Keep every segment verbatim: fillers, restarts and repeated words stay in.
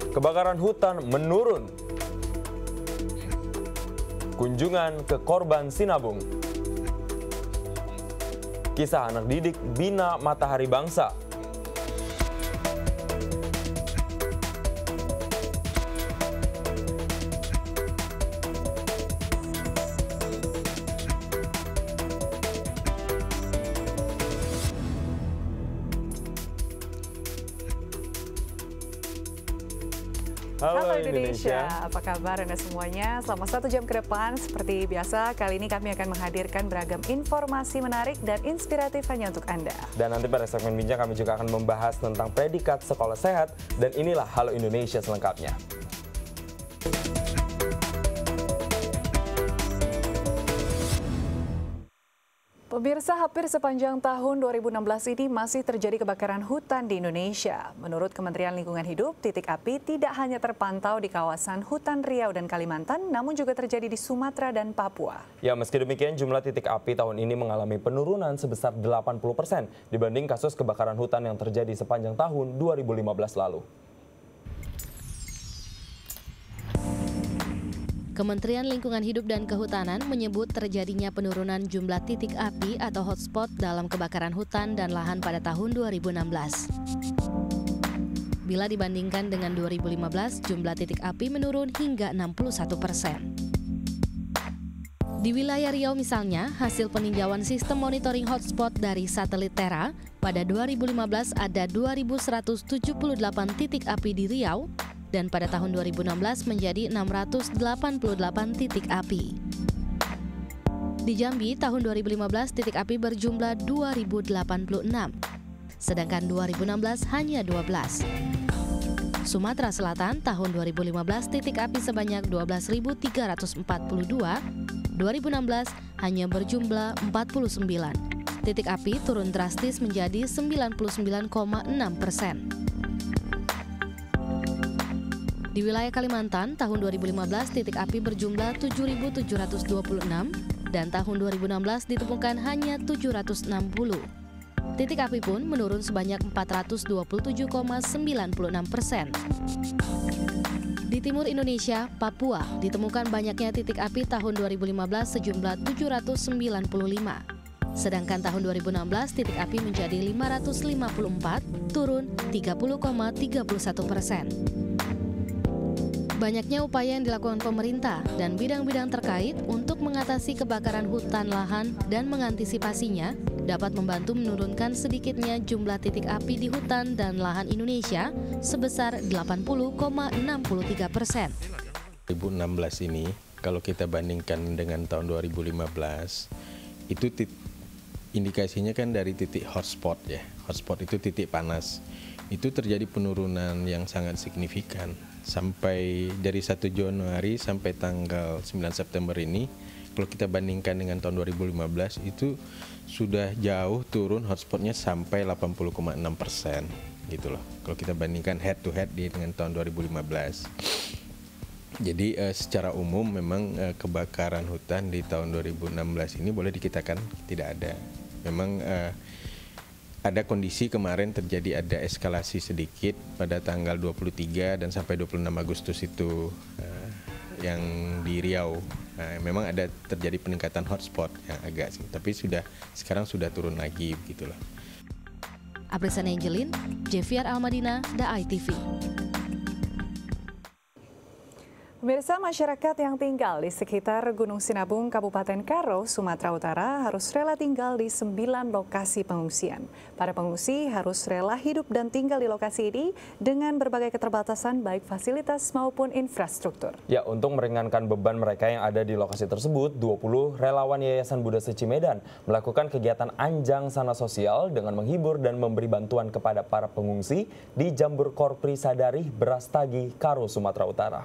Kebakaran hutan menurun. Kunjungan ke korban Sinabung. Kisah anak didik Bina Matahari Bangsa. Halo, Halo Indonesia. Indonesia, apa kabar Anda semuanya? Selama satu jam ke depan, seperti biasa, kali ini kami akan menghadirkan beragam informasi menarik dan inspiratif hanya untuk Anda. Dan nanti pada segmen bincang kami juga akan membahas tentang predikat sekolah sehat, dan inilah Halo Indonesia selengkapnya. Pemirsa, hampir sepanjang tahun dua ribu enam belas ini masih terjadi kebakaran hutan di Indonesia. Menurut Kementerian Lingkungan Hidup, titik api tidak hanya terpantau di kawasan hutan Riau dan Kalimantan, namun juga terjadi di Sumatera dan Papua. Ya, meski demikian jumlah titik api tahun ini mengalami penurunan sebesar delapan puluh persen dibanding kasus kebakaran hutan yang terjadi sepanjang tahun dua ribu lima belas lalu. Kementerian Lingkungan Hidup dan Kehutanan menyebut terjadinya penurunan jumlah titik api atau hotspot dalam kebakaran hutan dan lahan pada tahun dua ribu enam belas. Bila dibandingkan dengan dua ribu lima belas, jumlah titik api menurun hingga enam puluh satu persen. Di wilayah Riau misalnya, hasil peninjauan sistem monitoring hotspot dari satelit Terra, pada dua ribu lima belas ada dua ribu seratus tujuh puluh delapan titik api di Riau, dan pada tahun dua ribu enam belas menjadi enam ratus delapan puluh delapan titik api. Di Jambi, tahun dua ribu lima belas titik api berjumlah dua ribu delapan puluh enam, sedangkan dua ribu enam belas hanya dua belas. Sumatera Selatan, tahun dua ribu lima belas titik api sebanyak dua belas ribu tiga ratus empat puluh dua, dua ribu enam belas hanya berjumlah empat puluh sembilan. Titik api turun drastis menjadi sembilan puluh sembilan koma enam persen. Di wilayah Kalimantan, tahun dua ribu lima belas titik api berjumlah tujuh ribu tujuh ratus dua puluh enam dan tahun dua ribu enam belas ditemukan hanya tujuh ratus enam puluh. Titik api pun menurun sebanyak empat ratus dua puluh tujuh koma sembilan enam persen. Di timur Indonesia, Papua, ditemukan banyaknya titik api tahun dua ribu lima belas sejumlah tujuh ratus sembilan puluh lima. Sedangkan tahun dua ribu enam belas titik api menjadi lima ratus lima puluh empat, turun tiga puluh koma tiga satu persen. Banyaknya upaya yang dilakukan pemerintah dan bidang-bidang terkait untuk mengatasi kebakaran hutan lahan dan mengantisipasinya dapat membantu menurunkan sedikitnya jumlah titik api di hutan dan lahan Indonesia sebesar delapan puluh koma enam tiga persen. dua ribu enam belas ini, kalau kita bandingkan dengan tahun dua ribu lima belas, itu tit- indikasinya kan dari titik hotspot ya. Hotspot itu titik panas. Itu terjadi penurunan yang sangat signifikan. Sampai dari satu Januari sampai tanggal sembilan September ini, kalau kita bandingkan dengan tahun dua ribu lima belas itu sudah jauh turun hotspotnya sampai delapan puluh koma enam persen gitu loh. Kalau kita bandingkan head to head di dengan tahun dua ribu lima belas. Jadi eh, secara umum memang eh, kebakaran hutan di tahun dua ribu enam belas ini boleh dikatakan tidak ada. Memang eh, ada kondisi kemarin terjadi ada eskalasi sedikit pada tanggal dua puluh tiga dan sampai dua puluh enam Agustus itu uh, yang di Riau. Nah, memang ada terjadi peningkatan hotspot yang agak sih, tapi sudah sekarang sudah turun lagi begitulah. Aprisan Angelin, Jeviar Almadina, D A I T V. Pemirsa, masyarakat yang tinggal di sekitar Gunung Sinabung, Kabupaten Karo, Sumatera Utara harus rela tinggal di sembilan lokasi pengungsian. Para pengungsi harus rela hidup dan tinggal di lokasi ini dengan berbagai keterbatasan baik fasilitas maupun infrastruktur. Ya, untuk meringankan beban mereka yang ada di lokasi tersebut, dua puluh relawan Yayasan Buddha Seci Medan melakukan kegiatan anjang sana sosial dengan menghibur dan memberi bantuan kepada para pengungsi di Jambur Korpri Sadari, Brastagi, Karo, Sumatera Utara.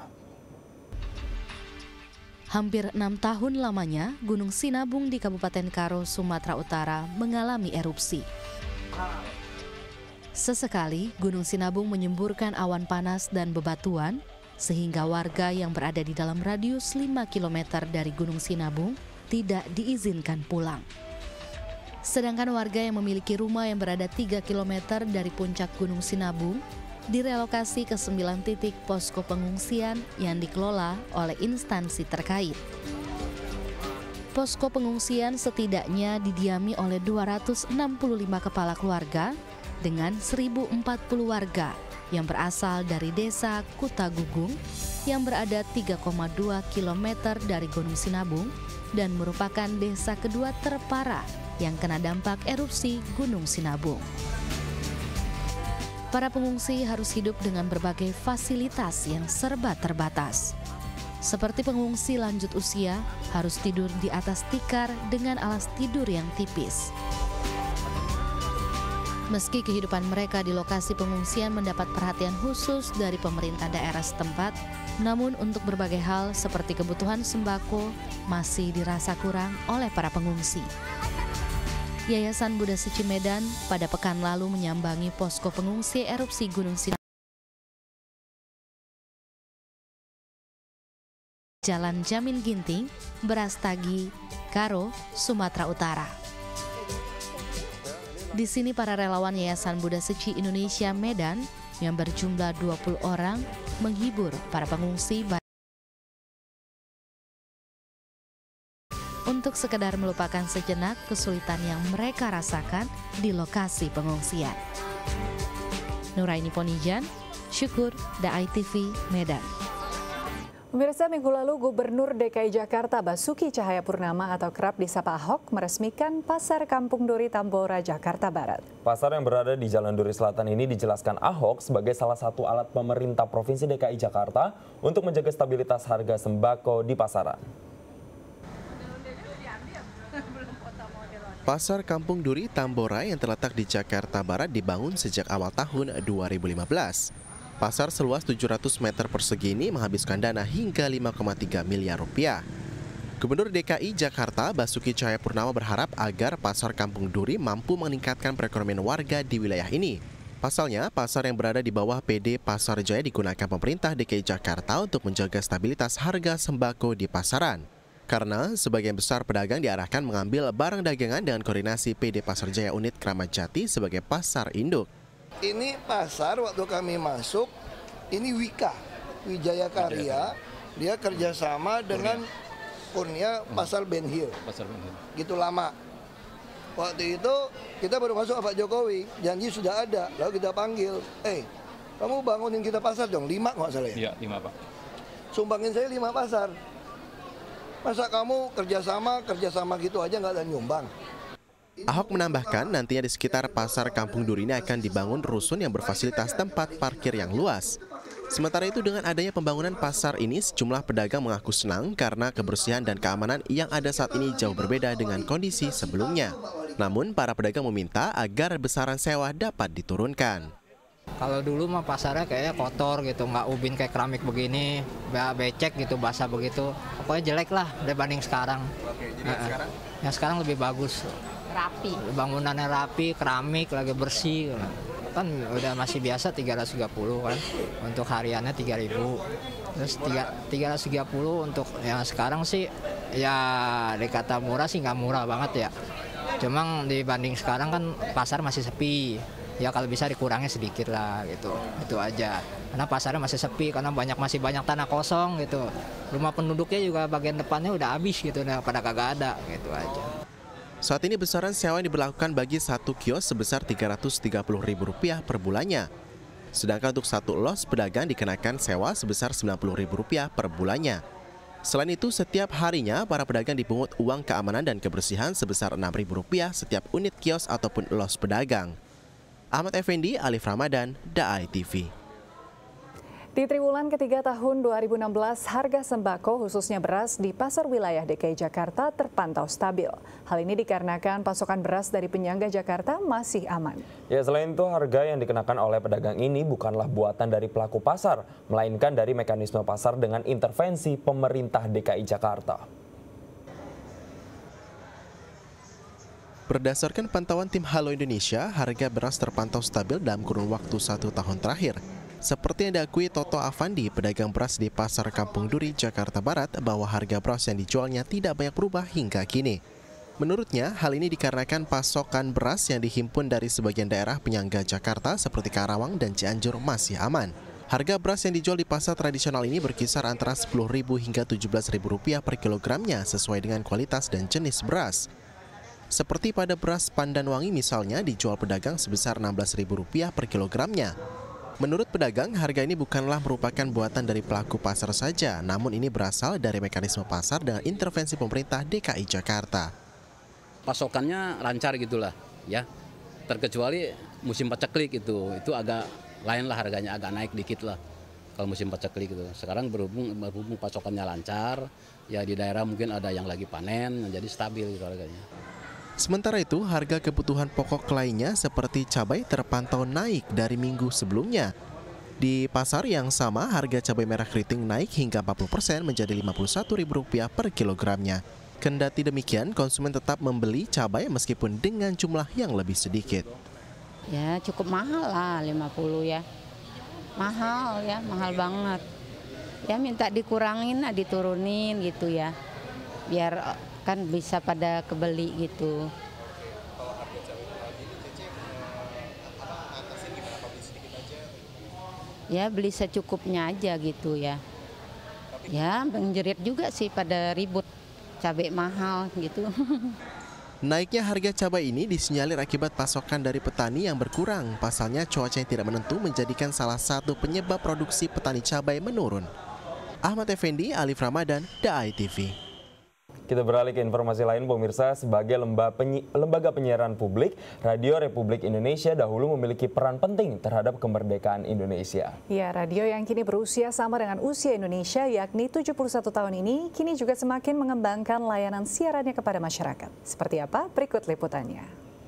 Hampir enam tahun lamanya, Gunung Sinabung di Kabupaten Karo, Sumatera Utara mengalami erupsi. Sesekali, Gunung Sinabung menyemburkan awan panas dan bebatuan, sehingga warga yang berada di dalam radius lima kilometer dari Gunung Sinabung tidak diizinkan pulang. Sedangkan warga yang memiliki rumah yang berada tiga kilometer dari puncak Gunung Sinabung direlokasi ke sembilan titik posko pengungsian yang dikelola oleh instansi terkait. Posko pengungsian setidaknya didiami oleh dua ratus enam puluh lima kepala keluarga dengan seribu empat puluh warga yang berasal dari desa Kutagugung yang berada tiga koma dua kilometer dari Gunung Sinabung dan merupakan desa kedua terparah yang kena dampak erupsi Gunung Sinabung. Para pengungsi harus hidup dengan berbagai fasilitas yang serba terbatas. Seperti pengungsi lanjut usia, harus tidur di atas tikar dengan alas tidur yang tipis. Meski kehidupan mereka di lokasi pengungsian mendapat perhatian khusus dari pemerintah daerah setempat, namun untuk berbagai hal seperti kebutuhan sembako masih dirasa kurang oleh para pengungsi. Yayasan Buddha Suci Medan pada pekan lalu menyambangi posko pengungsi erupsi Gunung Sinabung Jalan Jamin Ginting, Brastagi, Karo, Sumatera Utara. Di sini para relawan Yayasan Buddha Suci Indonesia Medan yang berjumlah dua puluh orang menghibur para pengungsi untuk sekedar melupakan sejenak kesulitan yang mereka rasakan di lokasi pengungsian. Nuraini Ponijan, Syukur, D A I T V, Medan. Pemirsa, minggu lalu Gubernur D K I Jakarta Basuki Cahayapurnama atau kerap disapa Ahok meresmikan Pasar Kampung Duri Tambora, Jakarta Barat. Pasar yang berada di Jalan Duri Selatan ini dijelaskan Ahok sebagai salah satu alat pemerintah Provinsi D K I Jakarta untuk menjaga stabilitas harga sembako di pasaran. Pasar Kampung Duri Tambora yang terletak di Jakarta Barat dibangun sejak awal tahun dua ribu lima belas. Pasar seluas tujuh ratus meter persegi ini menghabiskan dana hingga lima koma tiga miliar rupiah. Gubernur D K I Jakarta Basuki Cahayapurnama berharap agar Pasar Kampung Duri mampu meningkatkan perekonomian warga di wilayah ini. Pasalnya, pasar yang berada di bawah P D Pasar Jaya digunakan pemerintah D K I Jakarta untuk menjaga stabilitas harga sembako di pasaran. Karena sebagian besar pedagang diarahkan mengambil barang dagangan dengan koordinasi P D Pasar Jaya Unit Kramat Jati sebagai pasar induk. Ini pasar waktu kami masuk, ini Wika, Wijaya Karya, dia kerjasama dengan Kurnia Pasar Ben Hill, gitu lama. Waktu itu kita baru masuk Pak Jokowi, janji sudah ada, lalu kita panggil, eh kamu bangunin kita pasar dong, lima nggak salah ya? Iya, lima Pak. Sumbangin saya lima pasar. Masa kamu kerjasama, kerjasama gitu aja nggak ada nyumbang? Ahok menambahkan nantinya di sekitar Pasar Kampung Duri ini akan dibangun rusun yang berfasilitas tempat parkir yang luas. Sementara itu dengan adanya pembangunan pasar ini sejumlah pedagang mengaku senang karena kebersihan dan keamanan yang ada saat ini jauh berbeda dengan kondisi sebelumnya. Namun para pedagang meminta agar besaran sewa dapat diturunkan. Kalau dulu mah pasarnya kayaknya kotor gitu, nggak ubin kayak keramik begini, becek gitu, basah begitu. Pokoknya jelek lah dibanding sekarang. Oke, jadi nah, sekarang? Yang sekarang lebih bagus. Rapi. Bangunannya rapi, keramik, lagi bersih. Kan udah masih biasa tiga ratus tiga puluh kan, untuk hariannya tiga ribu. Terus tiga ratus tiga puluh untuk yang sekarang sih, ya dikata murah sih nggak murah banget ya. Cuma dibanding sekarang kan pasar masih sepi. Ya kalau bisa dikurangnya sedikit lah gitu, itu aja. Karena pasarnya masih sepi, karena banyak masih banyak tanah kosong gitu. Rumah penduduknya juga bagian depannya udah habis gitu, nah, pada kagak ada gitu aja. Saat ini besaran sewa yang diberlakukan bagi satu kios sebesar tiga ratus tiga puluh ribu rupiah per bulannya. Sedangkan untuk satu los pedagang dikenakan sewa sebesar sembilan puluh ribu rupiah per bulannya. Selain itu, setiap harinya para pedagang dipungut uang keamanan dan kebersihan sebesar enam ribu rupiah setiap unit kios ataupun los pedagang. Ahmad Effendi, Alif Ramadan, D A I T V. Di triwulan ketiga tahun dua ribu enam belas, harga sembako khususnya beras di pasar wilayah D K I Jakarta terpantau stabil. Hal ini dikarenakan pasokan beras dari penyangga Jakarta masih aman. Ya, selain itu harga yang dikenakan oleh pedagang ini bukanlah buatan dari pelaku pasar, melainkan dari mekanisme pasar dengan intervensi pemerintah D K I Jakarta. Berdasarkan pantauan tim Halo Indonesia, harga beras terpantau stabil dalam kurun waktu satu tahun terakhir. Seperti yang diakui Toto Avandi, pedagang beras di Pasar Kampung Duri, Jakarta Barat, bahwa harga beras yang dijualnya tidak banyak berubah hingga kini. Menurutnya, hal ini dikarenakan pasokan beras yang dihimpun dari sebagian daerah penyangga Jakarta seperti Karawang dan Cianjur masih aman. Harga beras yang dijual di pasar tradisional ini berkisar antara sepuluh ribu hingga tujuh belas ribu rupiah per kilogramnya sesuai dengan kualitas dan jenis beras. Seperti pada beras Pandanwangi misalnya dijual pedagang sebesar enam belas ribu rupiah per kilogramnya. Menurut pedagang, harga ini bukanlah merupakan buatan dari pelaku pasar saja, namun ini berasal dari mekanisme pasar dengan intervensi pemerintah D K I Jakarta. Pasokannya lancar gitulah, ya. Terkecuali musim paceklik itu, itu agak lain lah harganya, agak naik dikit lah kalau musim paceklik itu. Sekarang berhubung berhubung pasokannya lancar, ya di daerah mungkin ada yang lagi panen, jadi stabil gitu harganya. Sementara itu, harga kebutuhan pokok lainnya seperti cabai terpantau naik dari minggu sebelumnya. Di pasar yang sama, harga cabai merah keriting naik hingga empat puluh persen menjadi lima puluh satu ribu rupiah per kilogramnya. Kendati demikian, konsumen tetap membeli cabai meskipun dengan jumlah yang lebih sedikit. Ya cukup mahal lah, lima puluh ya. Mahal ya, mahal banget. Ya minta dikurangin, diturunin gitu ya. Biar kan bisa pada kebeli gitu. Ya beli secukupnya aja gitu ya. Ya menjerit juga sih pada ribut. Cabai mahal gitu. Naiknya harga cabai ini disinyalir akibat pasokan dari petani yang berkurang. Pasalnya cuaca yang tidak menentu menjadikan salah satu penyebab produksi petani cabai menurun. Ahmad Effendi, Alif Ramadan, D A I T V. Kita beralih ke informasi lain, pemirsa. Sebagai lembaga, penyi lembaga penyiaran publik, Radio Republik Indonesia dahulu memiliki peran penting terhadap kemerdekaan Indonesia. Ya, radio yang kini berusia sama dengan usia Indonesia, yakni tujuh puluh satu tahun ini, kini juga semakin mengembangkan layanan siarannya kepada masyarakat. Seperti apa? Berikut liputannya.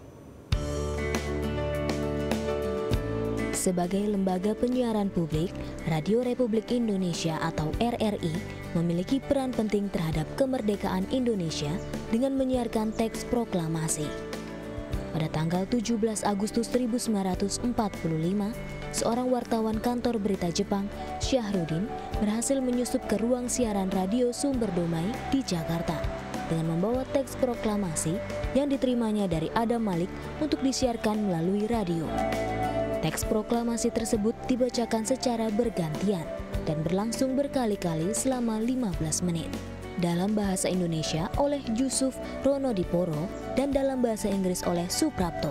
Sebagai lembaga penyiaran publik, Radio Republik Indonesia atau R R I memiliki peran penting terhadap kemerdekaan Indonesia dengan menyiarkan teks proklamasi. Pada tanggal tujuh belas Agustus seribu sembilan ratus empat puluh lima, seorang wartawan kantor berita Jepang, Syahrudin, berhasil menyusup ke ruang siaran radio Sumber Domai di Jakarta dengan membawa teks proklamasi yang diterimanya dari Adam Malik untuk disiarkan melalui radio. Teks proklamasi tersebut dibacakan secara bergantian dan berlangsung berkali-kali selama lima belas menit. Dalam bahasa Indonesia oleh Yusuf Ronodiporo dan dalam bahasa Inggris oleh Suprapto.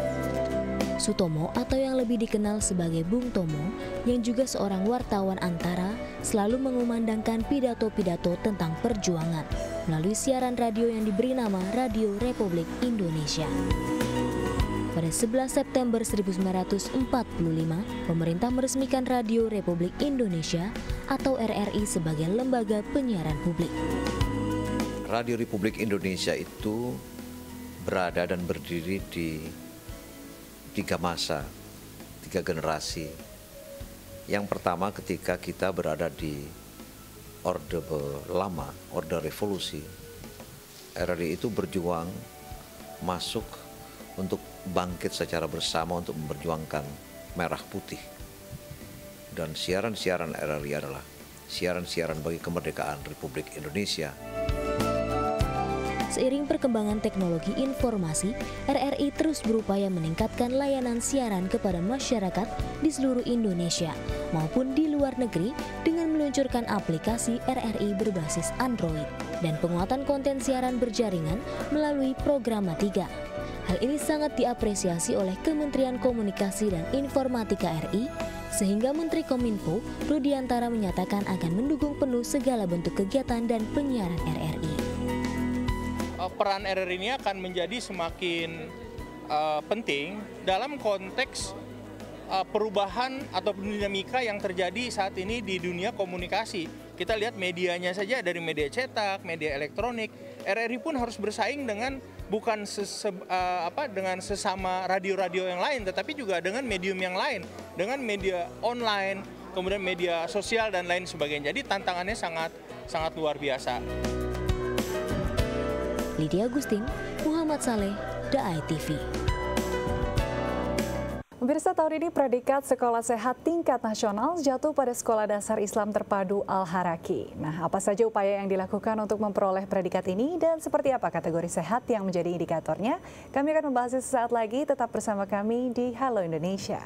Sutomo atau yang lebih dikenal sebagai Bung Tomo, yang juga seorang wartawan antara, selalu mengumandangkan pidato-pidato tentang perjuangan melalui siaran radio yang diberi nama Radio Republik Indonesia. Pada sebelas September seribu sembilan ratus empat puluh lima, pemerintah meresmikan Radio Republik Indonesia atau R R I sebagai lembaga penyiaran publik. Radio Republik Indonesia itu berada dan berdiri di tiga masa, tiga generasi. Yang pertama ketika kita berada di Orde Lama, Orde Revolusi, R R I itu berjuang masuk untuk bangkit secara bersama untuk memperjuangkan merah putih. Dan siaran-siaran R R I adalah siaran-siaran bagi kemerdekaan Republik Indonesia. Seiring perkembangan teknologi informasi, R R I terus berupaya meningkatkan layanan siaran kepada masyarakat di seluruh Indonesia maupun di luar negeri dengan meluncurkan aplikasi R R I berbasis Android dan penguatan konten siaran berjaringan melalui Programatika. Hal ini sangat diapresiasi oleh Kementerian Komunikasi dan Informatika R I, sehingga Menteri Kominfo Rudiantara menyatakan akan mendukung penuh segala bentuk kegiatan dan penyiaran R R I. Peran R R I ini akan menjadi semakin uh, penting dalam konteks uh, perubahan atau dinamika yang terjadi saat ini di dunia komunikasi. Kita lihat medianya saja, dari media cetak, media elektronik. R R I pun harus bersaing dengan bukan sese, uh, apa dengan sesama radio-radio yang lain, tetapi juga dengan medium yang lain, dengan media online, kemudian media sosial dan lain sebagainya. Jadi tantangannya sangat sangat luar biasa. Lydia Agustin, Muhammad Saleh, D A I T V. Pemirsa, tahun ini predikat sekolah sehat tingkat nasional jatuh pada Sekolah Dasar Islam Terpadu Al-Haraki. Nah, apa saja upaya yang dilakukan untuk memperoleh predikat ini dan seperti apa kategori sehat yang menjadi indikatornya? Kami akan membahasnya sesaat lagi, tetap bersama kami di Halo Indonesia.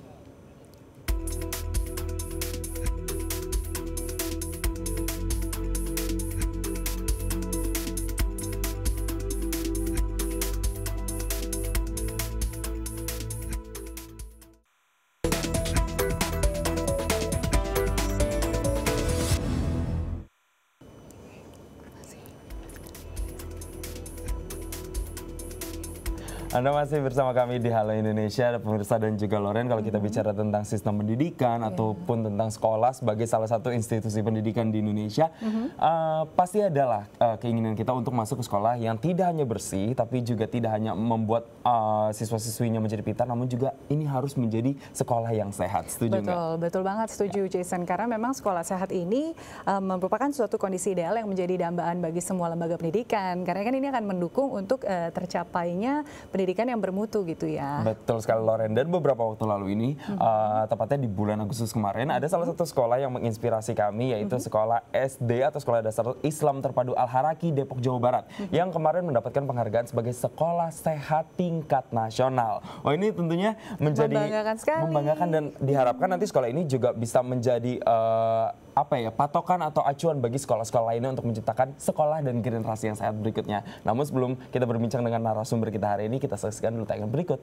Anda masih bersama kami di Halo Indonesia, pemirsa dan juga Loren. Kalau kita bicara tentang sistem pendidikan yeah. ataupun tentang sekolah sebagai salah satu institusi pendidikan di Indonesia, mm-hmm. uh, pasti adalah uh, keinginan kita untuk masuk ke sekolah yang tidak hanya bersih, tapi juga tidak hanya membuat uh, siswa-siswinya menjadi pintar, namun juga ini harus menjadi sekolah yang sehat. Setuju nggak? Betul, betul banget setuju ya. Jason. Karena memang sekolah sehat ini uh, merupakan suatu kondisi ideal yang menjadi dambaan bagi semua lembaga pendidikan. Karena kan ini akan mendukung untuk uh, tercapainya pendidikan pendidikan yang bermutu gitu ya. Betul sekali Loren. Dan beberapa waktu lalu ini, mm-hmm. uh, tepatnya di bulan Agustus kemarin, ada salah satu sekolah yang menginspirasi kami, yaitu mm-hmm. sekolah S D atau Sekolah Dasar Islam Terpadu Al-Haraki, Depok, Jawa Barat, mm-hmm. yang kemarin mendapatkan penghargaan sebagai sekolah sehat tingkat nasional. Oh, ini tentunya menjadi membanggakan sekali. Membanggakan, dan diharapkan nanti sekolah ini juga bisa menjadi uh, apa ya, patokan atau acuan bagi sekolah-sekolah lainnya untuk menciptakan sekolah dan generasi yang sehat berikutnya. Namun sebelum kita berbincang dengan narasumber kita hari ini, kita saksikan dulu tayangan berikut.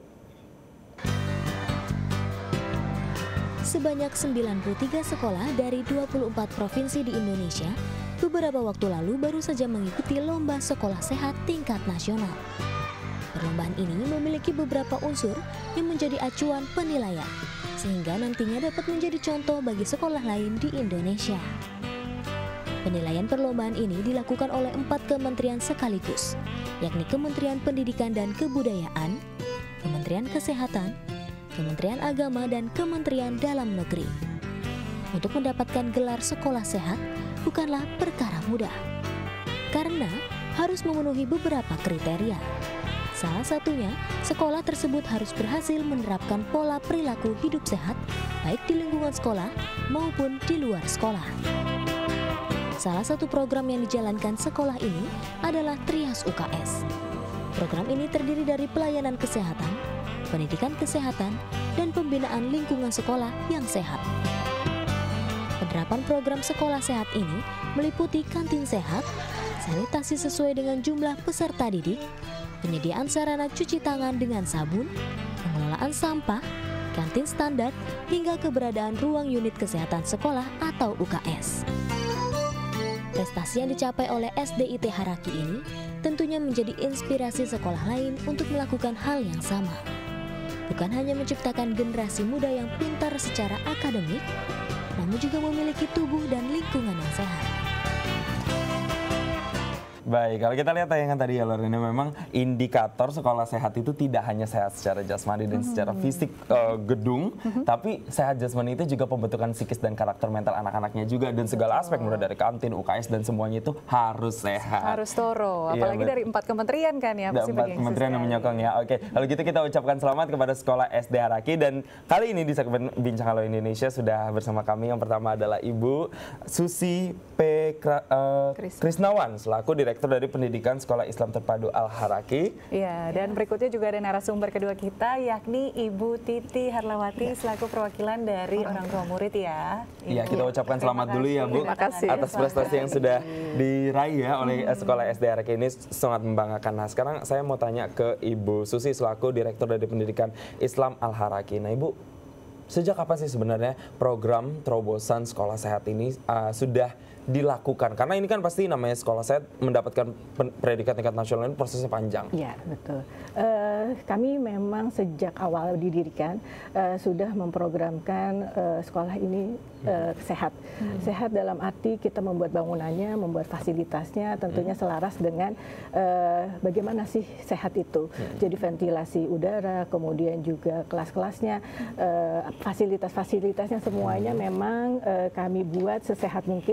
Sebanyak sembilan puluh tiga sekolah dari dua puluh empat provinsi di Indonesia beberapa waktu lalu baru saja mengikuti lomba sekolah sehat tingkat nasional. Perlombaan ini memiliki beberapa unsur yang menjadi acuan penilaian, sehingga nantinya dapat menjadi contoh bagi sekolah lain di Indonesia. Penilaian perlombaan ini dilakukan oleh empat kementerian sekaligus, yakni Kementerian Pendidikan dan Kebudayaan, Kementerian Kesehatan, Kementerian Agama, dan Kementerian Dalam Negeri. Untuk mendapatkan gelar sekolah sehat bukanlah perkara mudah, karena harus memenuhi beberapa kriteria. Salah satunya, sekolah tersebut harus berhasil menerapkan pola perilaku hidup sehat, baik di lingkungan sekolah maupun di luar sekolah. Salah satu program yang dijalankan sekolah ini adalah Trias U K S. Program ini terdiri dari pelayanan kesehatan, pendidikan kesehatan, dan pembinaan lingkungan sekolah yang sehat. Penerapan program sekolah sehat ini meliputi kantin sehat, sanitasi sesuai dengan jumlah peserta didik, penyediaan sarana cuci tangan dengan sabun, pengelolaan sampah, kantin standar, hingga keberadaan ruang unit kesehatan sekolah atau U K S. Prestasi yang dicapai oleh S D I T Haraki ini tentunya menjadi inspirasi sekolah lain untuk melakukan hal yang sama. Bukan hanya menciptakan generasi muda yang pintar secara akademik, namun juga memiliki tubuh dan lingkungan yang sehat. Baik, kalau kita lihat tayangan tadi ya Loren, memang indikator sekolah sehat itu tidak hanya sehat secara jasmani dan mm-hmm. secara fisik uh, gedung, mm-hmm. tapi sehat jasmani itu juga pembentukan psikis dan karakter mental anak-anaknya juga, dan segala aspek mulai dari kantin, U K S, dan semuanya itu harus sehat. Harus thorough, apalagi ya, dari empat kementerian kan ya. Pasti empat kementerian yang menyokong ya. Oke, kalau gitu kita ucapkan selamat kepada Sekolah S D Haraki, dan kali ini di segmen Bincang Halo Indonesia sudah bersama kami. Yang pertama adalah Ibu Susi P. uh, Krisnawan selaku Direktur dari Pendidikan Sekolah Islam Terpadu Al-Haraki. Iya, dan berikutnya juga ada narasumber kedua kita, yakni Ibu Titi Harlawati ya. Selaku perwakilan dari orang tua murid ya. Iya, kita ucapkan selamat dulu ya Bu kasih. atas prestasi yang sudah diraih ya oleh hmm. Sekolah S D Haraki ini, sangat membanggakan. Nah, sekarang saya mau tanya ke Ibu Susi selaku Direktur dari Pendidikan Islam Al-Haraki. Nah, Ibu, sejak kapan sih sebenarnya program terobosan sekolah sehat ini uh, sudah dilakukan? Karena ini kan pasti namanya sekolah sehat mendapatkan predikat tingkat nasional ini prosesnya panjang. Iya, betul. Uh, kami memang sejak awal didirikan uh, sudah memprogramkan uh, sekolah ini uh, sehat. Hmm. Sehat dalam arti kita membuat bangunannya, membuat fasilitasnya tentunya hmm. selaras dengan uh, bagaimana sih sehat itu. Hmm. Jadi ventilasi udara, kemudian juga kelas-kelasnya, uh, fasilitas-fasilitasnya semuanya hmm. memang uh, kami buat sesehat mungkin, senyaman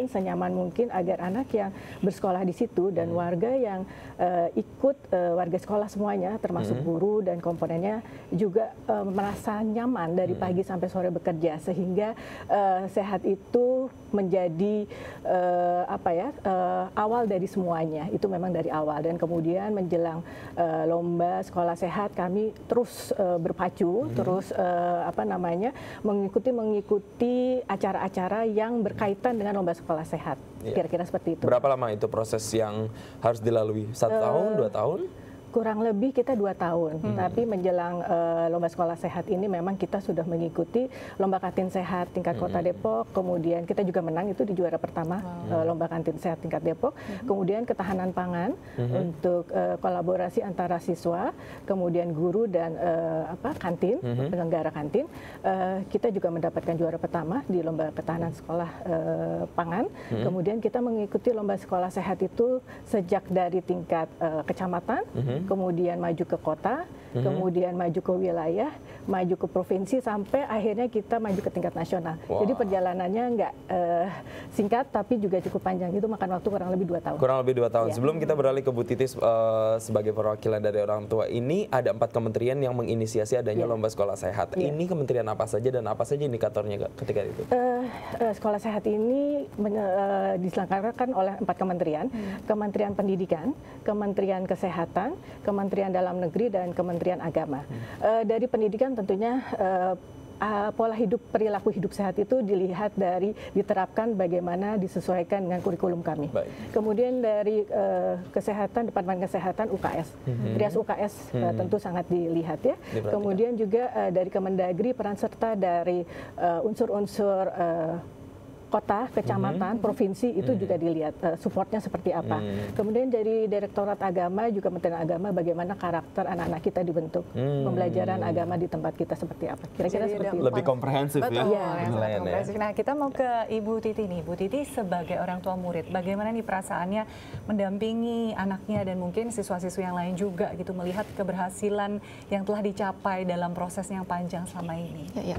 senyaman mungkin agar anak yang bersekolah di situ dan warga yang uh, ikut uh, warga sekolah semuanya termasuk hmm. guru dan komponennya juga uh, merasa nyaman dari pagi sampai sore bekerja, sehingga uh, sehat itu menjadi uh, apa ya uh, awal dari semuanya. Itu memang dari awal, dan kemudian menjelang uh, lomba sekolah sehat kami terus uh, berpacu, hmm. terus uh, apa namanya mengikuti mengikuti acara-acara yang berkaitan dengan lomba sekolah sehat. Kira-kira seperti itu. Berapa lama itu proses yang harus dilalui? Satu uh, tahun, dua tahun? Kurang lebih kita dua tahun, hmm. tapi menjelang uh, lomba sekolah sehat ini memang kita sudah mengikuti lomba kantin sehat tingkat hmm. Kota Depok, kemudian kita juga menang itu di juara pertama wow. uh, lomba kantin sehat tingkat Depok, hmm. kemudian ketahanan pangan hmm. untuk uh, kolaborasi antara siswa, kemudian guru dan uh, apa kantin, hmm. penyelenggara kantin, uh, kita juga mendapatkan juara pertama di lomba ketahanan sekolah uh, pangan, hmm. kemudian kita mengikuti lomba sekolah sehat itu sejak dari tingkat uh, kecamatan, hmm. kemudian maju ke kota, mm-hmm. kemudian maju ke wilayah, maju ke provinsi, sampai akhirnya kita maju ke tingkat nasional. Wow. Jadi perjalanannya nggak uh, singkat, tapi juga cukup panjang. Itu makan waktu kurang lebih dua tahun. Kurang lebih dua tahun. Ya. Sebelum kita beralih ke Bu Titis uh, sebagai perwakilan dari orang tua, ini ada empat kementerian yang menginisiasi adanya ya. lomba sekolah sehat. Ya. Ini kementerian apa saja dan apa saja indikatornya ketika itu? Uh, uh, sekolah sehat ini uh, diselenggarakan oleh empat kementerian. Hmm. Kementerian Pendidikan, Kementerian Kesehatan, Kementerian Dalam Negeri, dan Kementerian Agama. Hmm. Uh, dari pendidikan tentunya uh, uh, pola hidup, perilaku hidup sehat itu dilihat dari diterapkan bagaimana disesuaikan dengan kurikulum kami. Baik. Kemudian dari uh, kesehatan, Departemen Kesehatan U K S, hmm. Trias U K S hmm. uh, tentu sangat dilihat ya. Diperhatikan. Kemudian juga uh, dari Kemendagri peran serta dari unsur-unsur uh, kota, kecamatan, mm-hmm. provinsi itu mm-hmm. juga dilihat uh, supportnya seperti apa. Mm-hmm. Kemudian dari Direktorat Agama juga Kementerian Agama bagaimana karakter anak-anak kita dibentuk, mm-hmm. pembelajaran agama di tempat kita seperti apa. Kira-kira seperti itu. Lebih komprehensif ya. Betul, ya. Ya, komprehensif. Nah, kita mau ke Ibu Titi nih. Bu Titi sebagai orang tua murid, bagaimana nih perasaannya mendampingi anaknya dan mungkin siswa-siswi yang lain juga gitu melihat keberhasilan yang telah dicapai dalam proses yang panjang selama ini. Ya, ya.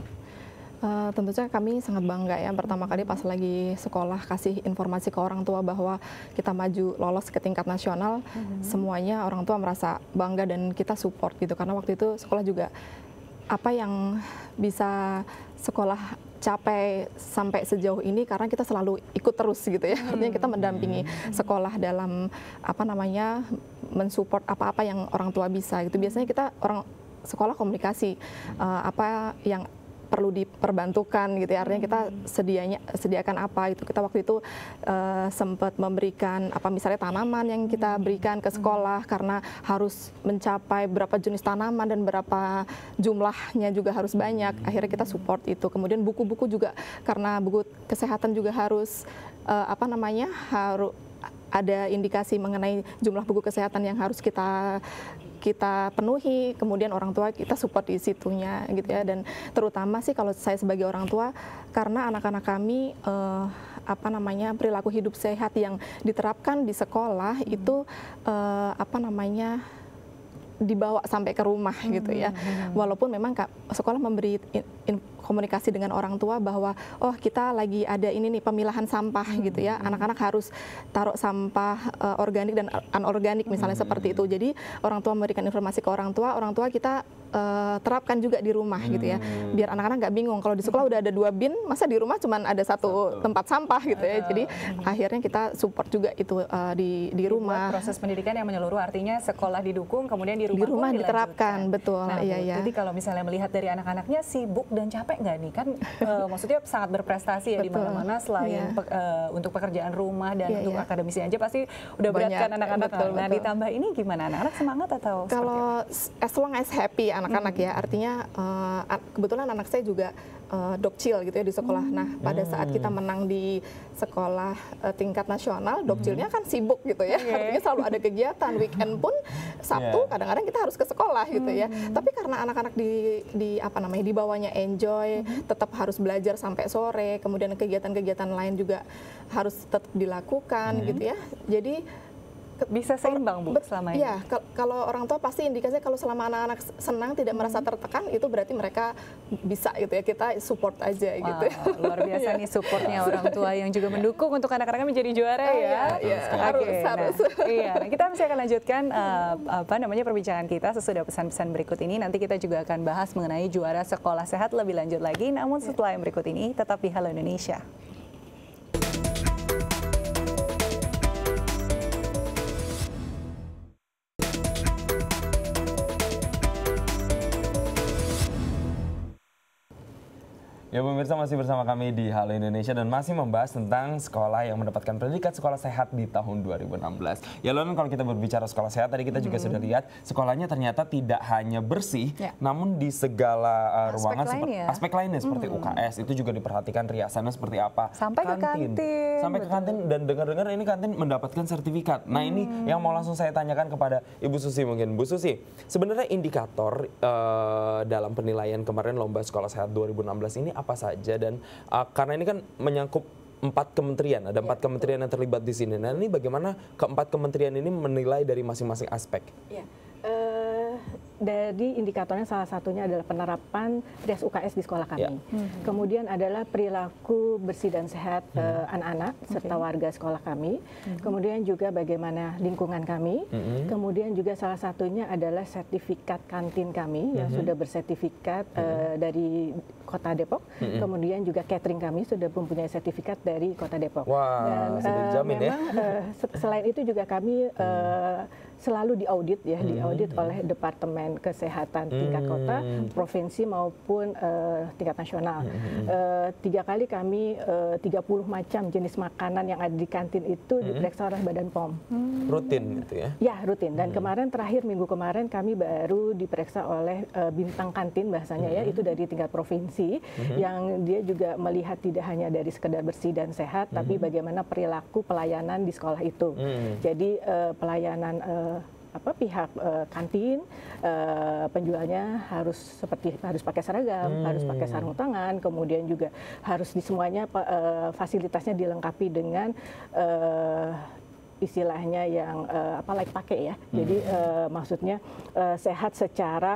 Uh, tentu saja kami sangat bangga ya, pertama kali pas lagi sekolah kasih informasi ke orang tua bahwa kita maju lolos ke tingkat nasional, mm-hmm. semuanya orang tua merasa bangga dan kita support gitu, karena waktu itu sekolah juga apa yang bisa sekolah capai sampai sejauh ini karena kita selalu ikut terus gitu ya, artinya kita mendampingi sekolah dalam apa namanya mensupport apa-apa yang orang tua bisa gitu. Biasanya kita orang sekolah komunikasi uh, apa yang perlu diperbantukan gitu ya, artinya kita sedianya sediakan apa itu. Kita waktu itu uh, sempat memberikan apa misalnya tanaman yang kita berikan ke sekolah karena harus mencapai berapa jenis tanaman dan berapa jumlahnya juga harus banyak. Akhirnya kita support itu. Kemudian buku-buku juga karena buku kesehatan juga harus uh, apa namanya harus ada indikasi mengenai jumlah buku kesehatan yang harus kita kita penuhi, kemudian orang tua kita support di situnya gitu ya. Dan terutama sih kalau saya sebagai orang tua, karena anak-anak kami eh, apa namanya perilaku hidup sehat yang diterapkan di sekolah hmm. itu eh, apa namanya dibawa sampai ke rumah hmm. gitu ya. Hmm. Walaupun memang sekolah memberi in, in, komunikasi dengan orang tua bahwa oh kita lagi ada ini nih pemilahan sampah hmm. gitu ya, anak-anak harus taruh sampah uh, organik dan anorganik misalnya hmm. seperti itu. Jadi orang tua memberikan informasi ke orang tua, orang tua kita uh, terapkan juga di rumah hmm. gitu ya, biar anak-anak nggak bingung kalau di sekolah udah ada dua bin, masa di rumah cuma ada satu, satu. tempat sampah gitu ya. Jadi hmm. akhirnya kita support juga itu uh, di di rumah. Buat proses pendidikan yang menyeluruh, artinya sekolah didukung, kemudian di rumah, di rumah diterapkan, betul. Nah, iya, iya. Jadi kalau misalnya melihat dari anak-anaknya sibuk dan capek nggak nih, kan uh, maksudnya sangat berprestasi ya di mana-mana selain yeah. pe, uh, untuk pekerjaan rumah dan yeah, untuk yeah. akademisi aja pasti udah berat kan anak-anak. Nah, betul. Ditambah ini gimana, anak-anak semangat atau kalau as long as happy anak-anak hmm. ya, artinya uh, kebetulan anak saya juga uh, dokcil gitu ya di sekolah. Hmm. Nah, pada saat kita menang di sekolah uh, tingkat nasional, dokcilnya kan sibuk gitu ya. Okay. Artinya selalu ada kegiatan, weekend pun Sabtu kadang-kadang yeah. kita harus ke sekolah gitu ya. Hmm. Tapi karena anak-anak di di apa namanya dibawanya enjoy, hmm. tetap harus belajar sampai sore, kemudian kegiatan-kegiatan lain juga harus tetap dilakukan hmm. gitu ya. Jadi bisa seimbang Bu selama ini? Iya, kalau orang tua pasti indikasinya kalau selama anak-anak senang tidak merasa tertekan itu berarti mereka bisa gitu ya, kita support aja wow, gitu. Luar biasa nih supportnya orang tua yang juga mendukung untuk anak-anaknya menjadi juara ya. Iya, iya. Harus, okay, harus. Nah, iya, nah, kita masih akan lanjutkan uh, apa namanya perbincangan kita sesudah pesan-pesan berikut ini. Nanti kita juga akan bahas mengenai juara sekolah sehat lebih lanjut lagi. Namun setelah yang berikut ini tetap di Halo Indonesia. Ya pemirsa, masih bersama kami di Halo Indonesia dan masih membahas tentang sekolah yang mendapatkan predikat sekolah sehat di tahun dua ribu enam belas. Ya Lon, kalau kita berbicara sekolah sehat tadi kita juga hmm. sudah lihat sekolahnya ternyata tidak hanya bersih, ya. namun di segala uh, ruangan aspek, lain seperti, ya? aspek lainnya seperti hmm. U K S itu juga diperhatikan riasannya seperti apa. Sampai kantin. ke kantin. Sampai betul. ke kantin dan dengar-dengar ini kantin mendapatkan sertifikat. Nah hmm. ini yang mau langsung saya tanyakan kepada Ibu Susi mungkin. Bu Susi, sebenarnya indikator uh, dalam penilaian kemarin Lomba Sekolah Sehat dua ribu enam belas ini apa saja, dan uh, karena ini kan menyangkut empat kementerian, ada empat ya, kementerian betul. yang terlibat di sini. Nah ini bagaimana keempat kementerian ini menilai dari masing-masing aspek? Ya. Uh, dari indikatornya salah satunya adalah penerapan Rias U K S di sekolah kami. Ya. Hmm. Kemudian adalah perilaku bersih dan sehat anak-anak hmm. uh, serta okay. warga sekolah kami. Hmm. Kemudian juga bagaimana lingkungan kami. Hmm. Kemudian juga salah satunya adalah sertifikat kantin kami hmm. yang sudah bersertifikat hmm. uh, dari Kota Depok. Hmm. Kemudian juga catering kami sudah mempunyai sertifikat dari Kota Depok. Wah, dan sudah dijamin uh, ya. Memang uh, selain itu juga kami uh, selalu diaudit ya, hmm. diaudit oleh Departemen Kesehatan tingkat kota, hmm. provinsi maupun uh, tingkat nasional. Hmm. Uh, tiga kali kami uh, tiga puluh macam jenis makanan yang ada di kantin itu hmm. diperiksa oleh Badan P O M. Hmm. Rutin gitu ya? Ya, rutin. Dan hmm. kemarin terakhir minggu kemarin kami baru diperiksa oleh uh, bintang kantin bahasanya hmm. ya, itu dari tingkat provinsi hmm. yang dia juga melihat tidak hanya dari sekedar bersih dan sehat, hmm. tapi bagaimana perilaku pelayanan di sekolah itu. Hmm. Jadi uh, pelayanan uh, apa pihak uh, kantin uh, penjualnya harus seperti harus pakai seragam, hmm. harus pakai sarung tangan, kemudian juga harus di semuanya uh, fasilitasnya dilengkapi dengan uh, istilahnya yang uh, apa layak pakai ya. Hmm. Jadi uh, maksudnya uh, sehat secara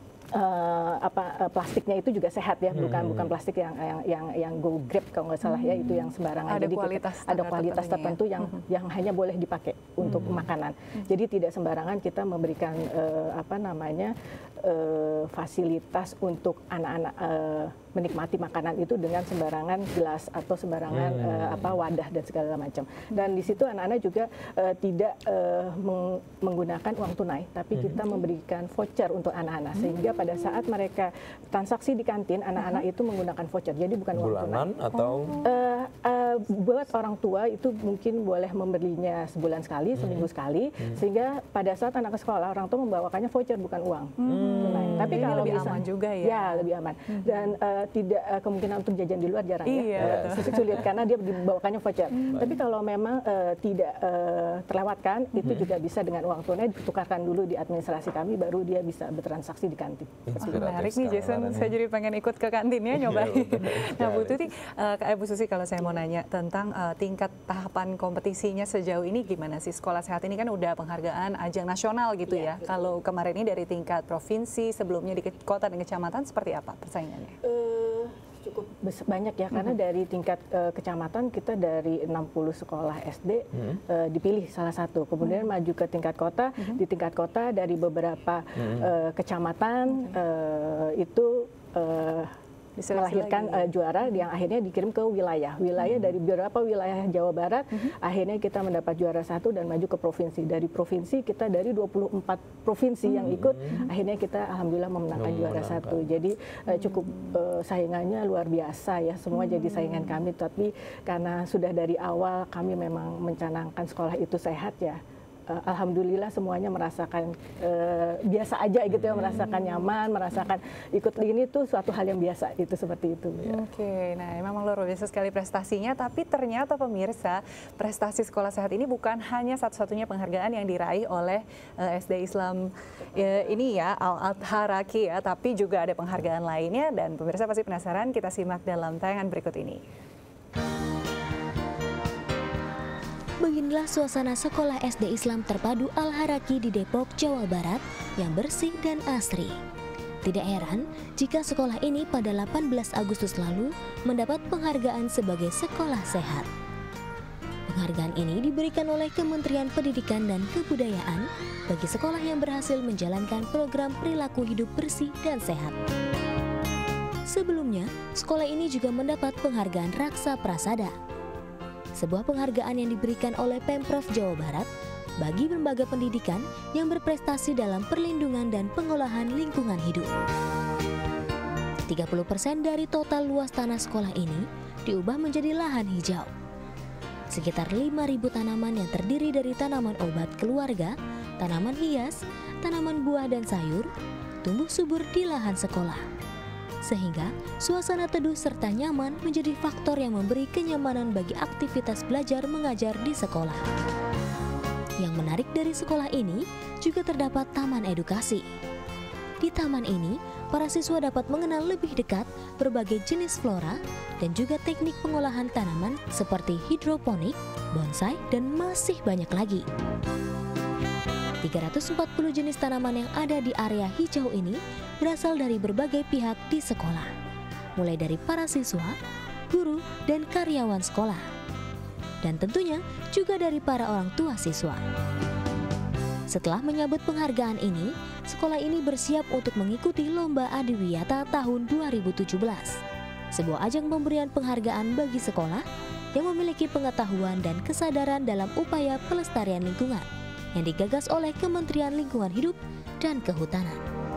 Uh, apa uh, plastiknya itu juga sehat ya, bukan hmm. bukan plastik yang yang yang, yang go grab kalau nggak salah ya, itu yang sembarangan. Ada Jadi kualitas kita, ada kualitas tertentu ya? yang hmm. yang hanya boleh dipakai untuk hmm. makanan. Hmm. Jadi tidak sembarangan kita memberikan uh, apa namanya uh, fasilitas untuk anak-anak uh, menikmati makanan itu dengan sembarangan gelas atau sembarangan hmm. uh, apa wadah dan segala macam. Dan di situ anak-anak juga uh, tidak uh, meng menggunakan uang tunai, tapi hmm. kita memberikan voucher untuk anak-anak sehingga pada saat mereka transaksi di kantin, anak-anak itu menggunakan voucher. Jadi bukan uang tunai. Bulanan atau uh, uh, buat orang tua itu mungkin boleh membelinya sebulan sekali, hmm. seminggu sekali, hmm. sehingga pada saat anak ke sekolah orang tua membawakannya voucher bukan uang hmm. tunai. Tapi ini kalau lebih bisa, aman juga ya. Ya, lebih aman. Hmm. Dan uh, tidak uh, kemungkinan untuk jajan di luar jarang iya, ya. Uh, sulit karena dia dibawakannya voucher. Hmm. Tapi kalau memang uh, tidak uh, terlewatkan, hmm. itu juga bisa dengan uang tunai ditukarkan dulu di administrasi kami, baru dia bisa bertransaksi di kantin. Menarik nih Jason, saya jadi pengen ikut ke kantinnya nyobain. Nah Bu Tuti, uh, Bu Susi kalau saya mau nanya tentang uh, tingkat tahapan kompetisinya sejauh ini gimana sih? Sekolah Sehat ini kan udah penghargaan ajang nasional gitu ya. ya. Kalau kemarin ini dari tingkat provinsi, sebelumnya di kota dan kecamatan seperti apa persaingannya? Uh, cukup banyak ya, karena mm-hmm. dari tingkat uh, kecamatan kita dari enam puluh sekolah S D mm-hmm. uh, dipilih salah satu. Kemudian mm-hmm. maju ke tingkat kota, mm-hmm. di tingkat kota dari beberapa mm-hmm. uh, kecamatan mm-hmm. uh, itu uh, melahirkan uh, juara yang akhirnya dikirim ke wilayah. Wilayah hmm. dari beberapa wilayah Jawa Barat, hmm. akhirnya kita mendapat juara satu dan maju ke provinsi. Dari provinsi kita dari dua puluh empat provinsi hmm. yang ikut, akhirnya kita alhamdulillah memenangkan hmm. juara satu. Jadi uh, cukup uh, saingannya luar biasa ya. Semua hmm. jadi saingan kami, tapi karena sudah dari awal kami memang mencanangkan sekolah itu sehat ya. Uh, Alhamdulillah semuanya merasakan uh, biasa aja gitu ya, merasakan nyaman, merasakan ikut ini tuh suatu hal yang biasa itu seperti itu. Ya. Oke, nah memang luar biasa sekali prestasinya, tapi ternyata pemirsa prestasi Sekolah Sehat ini bukan hanya satu-satunya penghargaan yang diraih oleh uh, S D Islam uh, ini ya, Al-Adharaki ya, tapi juga ada penghargaan lainnya dan pemirsa pasti penasaran, kita simak dalam tayangan berikut ini. beginilah suasana sekolah S D Islam Terpadu Al-Haraki di Depok, Jawa Barat yang bersih dan asri. Tidak heran jika sekolah ini pada delapan belas Agustus lalu mendapat penghargaan sebagai sekolah sehat. Penghargaan ini diberikan oleh Kementerian Pendidikan dan Kebudayaan bagi sekolah yang berhasil menjalankan program perilaku hidup bersih dan sehat. Sebelumnya, sekolah ini juga mendapat penghargaan Raksa Prasada, sebuah penghargaan yang diberikan oleh Pemprov Jawa Barat bagi lembaga pendidikan yang berprestasi dalam perlindungan dan pengolahan lingkungan hidup. tiga puluh persen dari total luas tanah sekolah ini diubah menjadi lahan hijau. Sekitar lima ribu tanaman yang terdiri dari tanaman obat keluarga, tanaman hias, tanaman buah dan sayur, tumbuh subur di lahan sekolah. Sehingga suasana teduh serta nyaman menjadi faktor yang memberi kenyamanan bagi aktivitas belajar mengajar di sekolah. Yang menarik dari sekolah ini juga terdapat taman edukasi. Di taman ini, para siswa dapat mengenal lebih dekat berbagai jenis flora dan juga teknik pengolahan tanaman seperti hidroponik, bonsai, dan masih banyak lagi. tiga ratus empat puluh jenis tanaman yang ada di area hijau ini berasal dari berbagai pihak di sekolah, mulai dari para siswa, guru, dan karyawan sekolah, dan tentunya juga dari para orang tua siswa. Setelah menyambut penghargaan ini, sekolah ini bersiap untuk mengikuti Lomba Adiwiyata tahun dua ribu tujuh belas, sebuah ajang pemberian penghargaan bagi sekolah yang memiliki pengetahuan dan kesadaran dalam upaya pelestarian lingkungan yang digagas oleh Kementerian Lingkungan Hidup dan Kehutanan.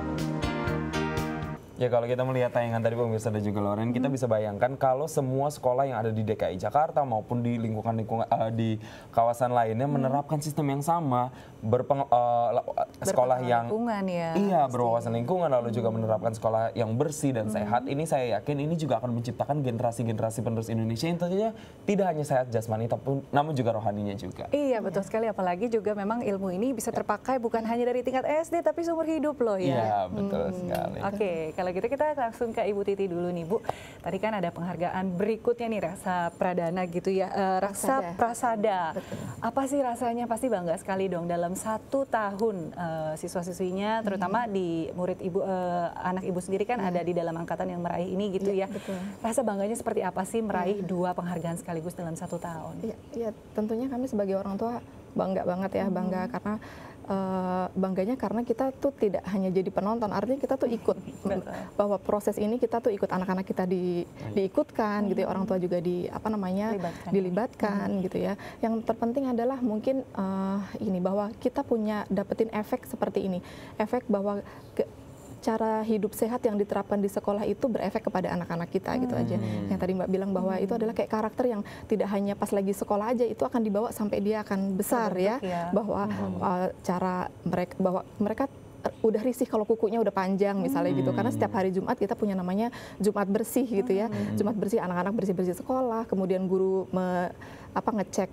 Ya, kalau kita melihat tayangan tadi pemirsa dan juga Loren, kita bisa bayangkan kalau semua sekolah yang ada di D K I Jakarta maupun di lingkungan-lingkungan uh, di kawasan lainnya hmm. menerapkan sistem yang sama, berpeng, uh, sekolah yang ya, iya pasti. berwawasan lingkungan, lalu juga menerapkan sekolah yang bersih dan hmm. sehat. Ini saya yakin ini juga akan menciptakan generasi-generasi penerus Indonesia yang tentunya tidak hanya sehat jasmani, tapi namun juga rohaninya juga. Iya, betul sekali. Apalagi juga memang ilmu ini bisa terpakai bukan hanya dari tingkat S D, tapi seumur hidup loh ya. Iya, betul hmm. sekali. Oke, okay, kalau gitu kita langsung ke Ibu Titi dulu nih Bu. Tadi kan ada penghargaan berikutnya nih, Raksa Pradana gitu ya, uh, Raksa Prasada. Betul. Apa sih rasanya? Pasti bangga sekali dong dalam satu tahun uh, siswa-siswinya, terutama hmm. di murid ibu, uh, anak ibu sendiri kan hmm. ada di dalam angkatan yang meraih ini gitu ya. ya. Betul. Rasa bangganya seperti apa sih meraih hmm. dua penghargaan sekaligus dalam satu tahun? Iya, ya, tentunya kami sebagai orang tua bangga banget ya, bangga hmm. karena Uh, bangganya karena kita tuh tidak hanya jadi penonton, artinya kita tuh ikut bahwa proses ini kita tuh ikut anak-anak kita di, diikutkan hmm. gitu ya, orang tua juga di apa namanya dilibatkan, dilibatkan hmm. gitu ya. Yang terpenting adalah mungkin uh, ini bahwa kita punya dapetin efek seperti ini, efek bahwa ke, cara hidup sehat yang diterapkan di sekolah itu berefek kepada anak-anak kita gitu hmm. aja. Yang tadi Mbak bilang bahwa hmm. itu adalah kayak karakter yang tidak hanya pas lagi sekolah aja, itu akan dibawa sampai dia akan besar ya. ya. Bahwa hmm. uh, cara mereka bahwa mereka udah risih kalau kukunya udah panjang misalnya hmm. gitu, karena setiap hari Jumat kita punya namanya Jumat bersih gitu ya. Hmm. Jumat bersih, anak-anak bersih-bersih sekolah, kemudian guru me, apa ngecek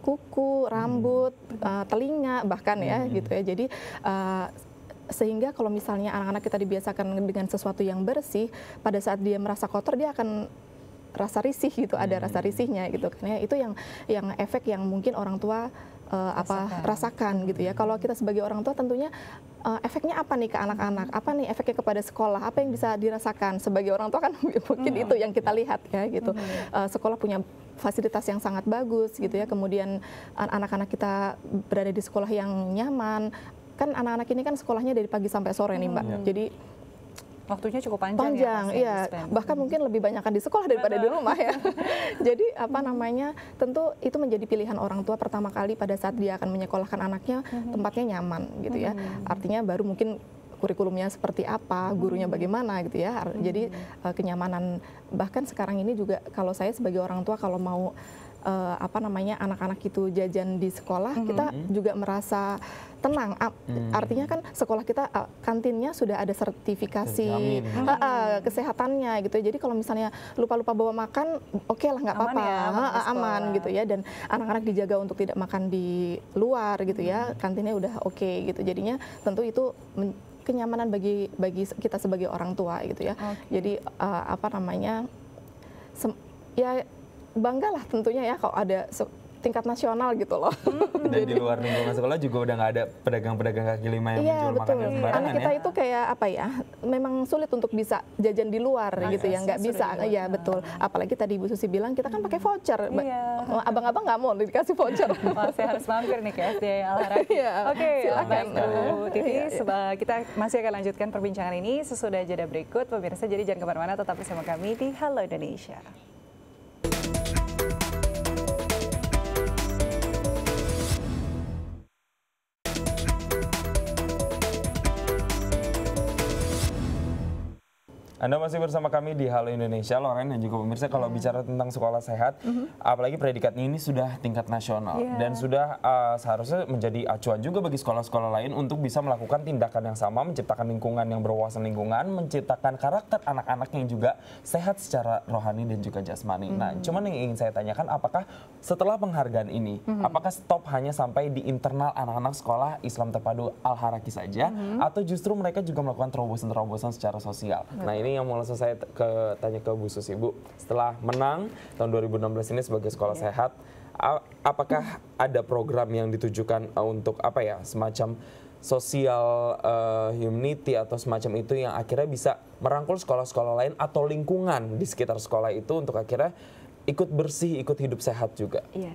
kuku, rambut, hmm. uh, telinga bahkan ya hmm. gitu ya. Jadi uh, sehingga kalau misalnya anak-anak kita dibiasakan dengan sesuatu yang bersih, pada saat dia merasa kotor dia akan rasa risih gitu, ada hmm. rasa risihnya gitu kan ya. Itu yang yang efek yang mungkin orang tua uh, apa rasakan. rasakan gitu ya. Kalau kita sebagai orang tua tentunya uh, efeknya apa nih ke anak-anak? Apa nih efeknya kepada sekolah? Apa yang bisa dirasakan sebagai orang tua kan mungkin hmm. itu yang kita lihat ya gitu. Hmm. Uh, sekolah punya fasilitas yang sangat bagus gitu ya. Kemudian anak-anak kita berada di sekolah yang nyaman. Kan anak-anak ini kan sekolahnya dari pagi sampai sore nih Mbak. Hmm. Jadi waktunya cukup panjang, panjang ya, iya. Bahkan hmm. mungkin lebih banyak di sekolah daripada Betul. di rumah ya. Jadi apa namanya, tentu itu menjadi pilihan orang tua pertama kali pada saat dia akan menyekolahkan anaknya, hmm. tempatnya nyaman gitu ya. Hmm. Artinya baru mungkin kurikulumnya seperti apa, gurunya bagaimana gitu ya. Jadi uh, kenyamanan, bahkan sekarang ini juga kalau saya sebagai orang tua kalau mau uh, apa namanya anak-anak itu jajan di sekolah, hmm. kita juga merasa tenang. Hmm. Artinya kan sekolah kita uh, kantinnya sudah ada sertifikasi uh, uh, kesehatannya gitu. Jadi kalau misalnya lupa-lupa bawa makan, oke okay lah nggak apa-apa, ya, aman, uh, aman gitu ya. Dan anak-anak dijaga untuk tidak makan di luar gitu ya. Kantinnya udah oke okay, gitu. Jadinya tentu itu kenyamanan bagi bagi kita sebagai orang tua gitu ya. Okay. Jadi uh, apa namanya, ya banggalah tentunya ya kalau ada tingkat nasional gitu loh. Dan di luar lingkungan sekolah juga udah nggak ada pedagang-pedagang kaki lima yang iya, menjual betul. makanan sembarangan Anak kita ya. itu kayak apa ya, memang sulit untuk bisa jajan di luar nah, gitu ya, nggak bisa. Iya betul. Apalagi tadi Ibu Susi bilang kita kan pakai voucher. Iya. Abang-abang nggak mau dikasih voucher. Wah, saya harus mampir nih ke S D Al-Haraki. Iya, Oke, silakan. Bu Titi, Iya, iya. kita masih akan lanjutkan perbincangan ini sesudah jeda berikut. Pemirsa, jadi jangan kemana-mana, tetap bersama kami di Halo Indonesia. Anda masih bersama kami di Halo Indonesia, Loren dan juga pemirsa. Kalau bicara tentang sekolah sehat, mm-hmm. apalagi predikatnya ini sudah tingkat nasional yeah. dan sudah uh, seharusnya menjadi acuan juga bagi sekolah-sekolah lain untuk bisa melakukan tindakan yang sama, menciptakan lingkungan yang berwawasan lingkungan, menciptakan karakter anak-anak yang juga sehat secara rohani dan juga jasmani. Mm-hmm. Nah, cuman yang ingin saya tanyakan, apakah setelah penghargaan ini, mm-hmm. apakah stop hanya sampai di internal anak-anak sekolah Islam Terpadu Al-Haraki saja, mm-hmm. atau justru mereka juga melakukan terobosan-terobosan secara sosial? Mm-hmm. Nah, ini yang mau langsung saya ke, tanya ke Bu Susi. Bu, setelah menang tahun dua ribu enam belas ini sebagai sekolah yeah. sehat, apakah ada program yang ditujukan untuk apa ya, semacam social uh, humanity atau semacam itu yang akhirnya bisa merangkul sekolah-sekolah lain atau lingkungan di sekitar sekolah itu untuk akhirnya ikut bersih, ikut hidup sehat juga? Iya.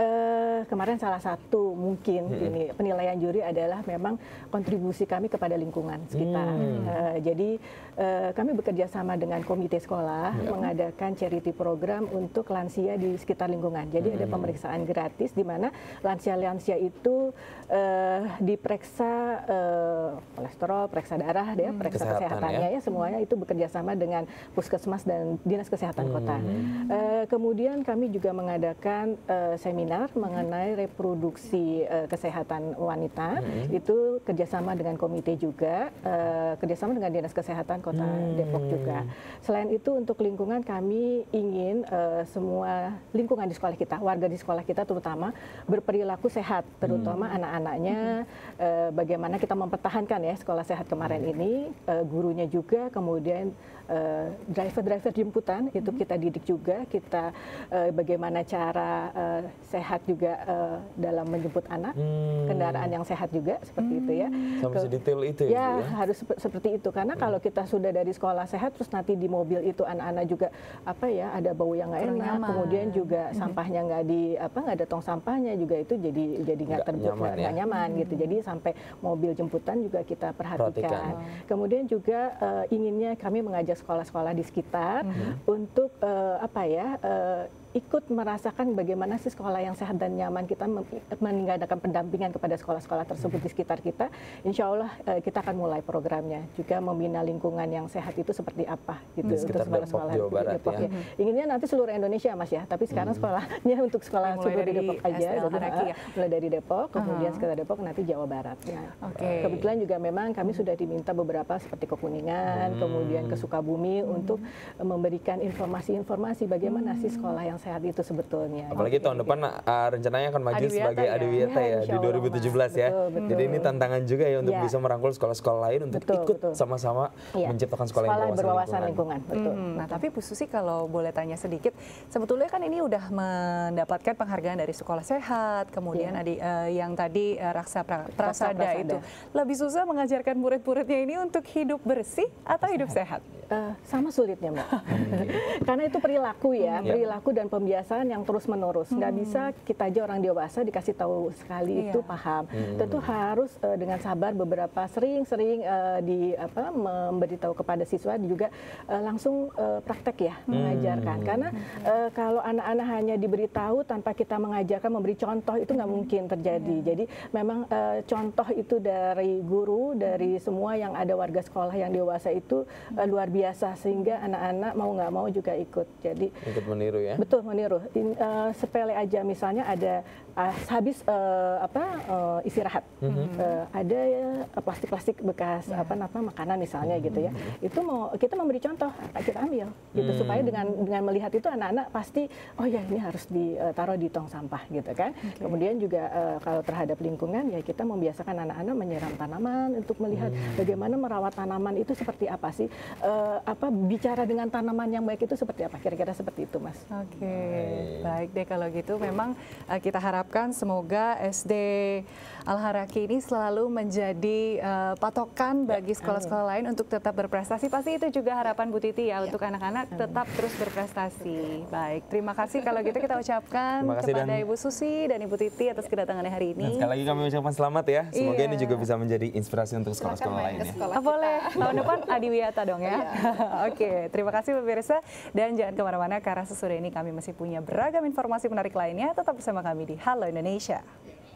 Uh, kemarin salah satu mungkin hmm. ini penilaian juri adalah memang kontribusi kami kepada lingkungan sekitar. Hmm. Uh, jadi uh, kami bekerja sama dengan komite sekolah ya. mengadakan charity program untuk lansia di sekitar lingkungan. Jadi hmm. ada pemeriksaan gratis di mana lansia-lansia itu uh, diperiksa uh, kolesterol, periksa darah, ya, periksa Kesehatan, kesehatannya ya. ya semuanya itu bekerja sama dengan puskesmas dan dinas kesehatan hmm. kota. Uh, kemudian kami juga mengadakan uh, seminar mengenai reproduksi uh, kesehatan wanita, hmm. itu kerjasama dengan komite juga, uh, kerjasama dengan Dinas Kesehatan Kota hmm. Depok juga. Selain itu untuk lingkungan kami ingin uh, semua lingkungan di sekolah kita, warga di sekolah kita terutama berperilaku sehat, terutama hmm. anak-anaknya, hmm. uh, bagaimana kita mempertahankan ya sekolah sehat kemarin hmm. ini, uh, gurunya juga, kemudian uh, driver-driver jemputan itu hmm. kita didik juga, kita uh, bagaimana cara uh, sehat juga uh, dalam menjemput anak, hmm. kendaraan yang sehat juga seperti hmm. itu ya. Sampai sedetail itu ya? Ya, ya? harus sep seperti itu karena hmm. kalau kita sudah dari sekolah sehat terus nanti di mobil itu anak-anak juga apa ya ada bau yang nggak enak, nyaman. Kemudian juga hmm. sampahnya nggak di apa nggak ada tong sampahnya juga itu jadi jadi nggak terbuka nyaman, ya? nyaman hmm. gitu. Jadi sampai mobil jemputan juga kita perhatikan. perhatikan. Kemudian juga uh, inginnya kami mengajak sekolah-sekolah di sekitar hmm. untuk uh, apa ya uh, ikut merasakan bagaimana sih sekolah yang sehat dan nyaman, kita mengadakan pendampingan kepada sekolah-sekolah tersebut di sekitar kita. Insya Allah uh, kita akan mulai programnya juga membina lingkungan yang sehat itu seperti apa gitu di untuk sekolah-sekolah di Depok ya. ya. Inginnya nanti seluruh Indonesia Mas ya, tapi sekarang hmm. sekolahnya untuk sekolah seluruh di Depok aja, jadi, ya. mulai dari Depok, kemudian uh-huh. sekitar Depok nanti Jawa Barat. Nah, okay. kebetulan juga memang kami sudah diminta beberapa seperti ke Kuningan, hmm. kemudian ke Sukabumi hmm. untuk memberikan informasi-informasi bagaimana hmm. sih sekolah yang sehat itu sebetulnya. Apalagi okay, tahun depan uh, rencananya akan maju Adiwiyata sebagai ya. Adiwiyata ya, ya di dua ribu tujuh belas ya. Betul, betul. Jadi ini tantangan juga ya untuk ya. bisa merangkul sekolah-sekolah lain untuk betul, ikut sama-sama ya. menciptakan sekolah, sekolah yang berwawasan lingkungan. lingkungan. Betul. Hmm. Nah, tapi Bu Susi kalau boleh tanya sedikit, sebetulnya kan ini udah mendapatkan penghargaan dari sekolah sehat, kemudian ya. ada uh, yang tadi uh, Raksa pra Prasada, Prasada itu. Lebih susah mengajarkan murid-muridnya ini untuk hidup bersih atau hidup sehat? Uh, sama sulitnya Mbak. Karena itu perilaku ya, hmm. perilaku dan pembiasaan yang terus-menerus. Nggak hmm. bisa kita aja orang dewasa dikasih tahu sekali iya. itu paham. Hmm. Tentu harus uh, dengan sabar beberapa sering-sering uh, di apa memberitahu kepada siswa juga uh, langsung uh, praktek ya hmm. mengajarkan. Karena uh, kalau anak-anak hanya diberitahu tanpa kita mengajarkan, memberi contoh itu nggak mungkin terjadi. Hmm. Jadi memang uh, contoh itu dari guru, dari semua yang ada warga sekolah yang dewasa itu uh, luar biasa sehingga anak-anak mau nggak mau juga ikut. Jadi ikut meniru ya. Betul meniru. In, uh, sepele aja misalnya ada uh, habis uh, apa uh, istirahat, mm-hmm. uh, ada ya plastik-plastik bekas yeah. apa nama makanan misalnya mm-hmm. gitu ya. Itu mau kita memberi contoh, kita ambil gitu mm-hmm. supaya dengan dengan melihat itu anak-anak pasti oh ya ini harus ditaruh di tong sampah gitu kan. Okay. Kemudian juga uh, kalau terhadap lingkungan ya kita membiasakan anak-anak menyiram tanaman untuk melihat mm-hmm. bagaimana merawat tanaman itu seperti apa sih. Uh, apa bicara dengan tanaman yang baik itu seperti apa kira-kira seperti itu Mas. Oke, Oke, baik deh kalau gitu. Memang uh, kita harapkan semoga S D Al-Haraki ini selalu menjadi uh, patokan bagi sekolah-sekolah lain untuk tetap berprestasi. Pasti itu juga harapan Bu Titi ya, ya. untuk anak-anak tetap terus berprestasi. Baik, terima kasih kalau gitu kita ucapkan kepada dan... Ibu Susi dan Ibu Titi atas kedatangannya hari ini. Dan sekali lagi kami ucapkan selamat ya. Semoga iya. ini juga bisa menjadi inspirasi untuk sekolah-sekolah lainnya. Sekolah boleh, tahun depan Adi Wiyata dong ya. Oke, terima kasih pemirsa. Dan jangan kemana-mana karena sesudah ini kami masih punya beragam informasi menarik lainnya. Tetap bersama kami di Halo Indonesia.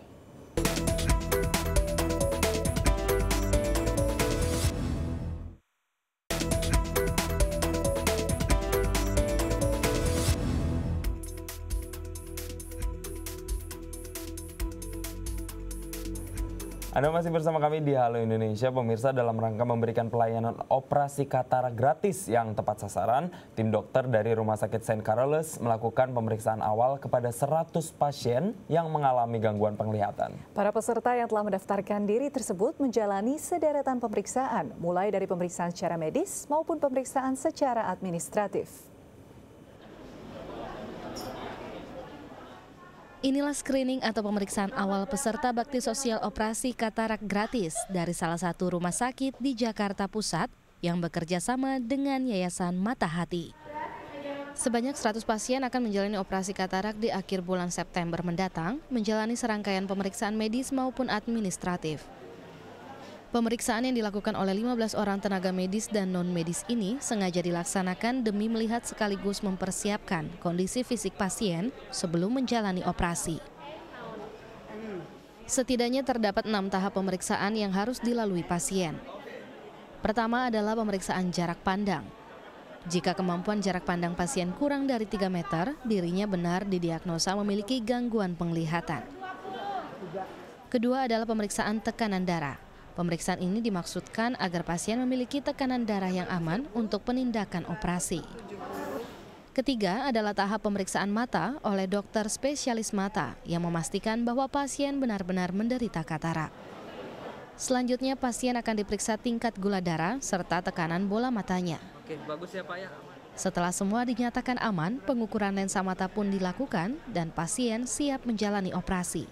Anda masih bersama kami di Halo Indonesia, pemirsa. Dalam rangka memberikan pelayanan operasi katarak gratis yang tepat sasaran, tim dokter dari Rumah Sakit Saint Carolus melakukan pemeriksaan awal kepada seratus pasien yang mengalami gangguan penglihatan. Para peserta yang telah mendaftarkan diri tersebut menjalani sederetan pemeriksaan, mulai dari pemeriksaan secara medis maupun pemeriksaan secara administratif. Inilah screening atau pemeriksaan awal peserta bakti sosial operasi katarak gratis dari salah satu rumah sakit di Jakarta Pusat yang bekerja sama dengan Yayasan Mata Hati. Sebanyak seratus pasien akan menjalani operasi katarak di akhir bulan September mendatang, menjalani serangkaian pemeriksaan medis maupun administratif. Pemeriksaan yang dilakukan oleh lima belas orang tenaga medis dan non-medis ini sengaja dilaksanakan demi melihat sekaligus mempersiapkan kondisi fisik pasien sebelum menjalani operasi. Setidaknya terdapat enam tahap pemeriksaan yang harus dilalui pasien. Pertama adalah pemeriksaan jarak pandang. Jika kemampuan jarak pandang pasien kurang dari tiga meter, dirinya benar didiagnosa memiliki gangguan penglihatan. Kedua adalah pemeriksaan tekanan darah. Pemeriksaan ini dimaksudkan agar pasien memiliki tekanan darah yang aman untuk penindakan operasi. Ketiga adalah tahap pemeriksaan mata oleh dokter spesialis mata yang memastikan bahwa pasien benar-benar menderita katarak. Selanjutnya pasien akan diperiksa tingkat gula darah serta tekanan bola matanya. Oke, bagus ya Pak ya. Setelah semua dinyatakan aman, pengukuran lensa mata pun dilakukan dan pasien siap menjalani operasi.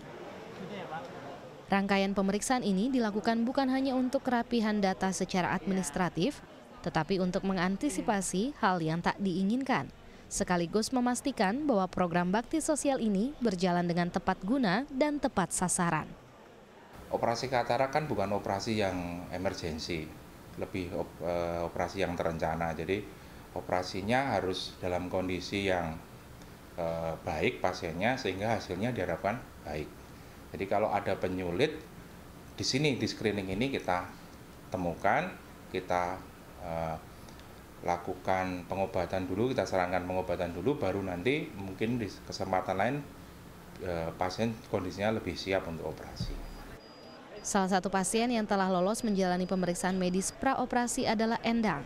Rangkaian pemeriksaan ini dilakukan bukan hanya untuk kerapihan data secara administratif, tetapi untuk mengantisipasi hal yang tak diinginkan, sekaligus memastikan bahwa program bakti sosial ini berjalan dengan tepat guna dan tepat sasaran. Operasi katarak kan bukan operasi yang emergensi, lebih op, uh, operasi yang terencana. Jadi operasinya harus dalam kondisi yang uh, baik pasiennya sehingga hasilnya diharapkan baik. Jadi kalau ada penyulit, di sini di screening ini kita temukan, kita uh, lakukan pengobatan dulu, kita sarankan pengobatan dulu, baru nanti mungkin di kesempatan lain uh, pasien kondisinya lebih siap untuk operasi. Salah satu pasien yang telah lolos menjalani pemeriksaan medis praoperasi adalah Endang.